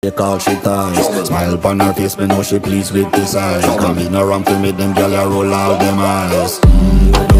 Take all she ties. Smile upon her face, me know she pleased with this eye. Come in around to meet them, girl, I roll out them eyes.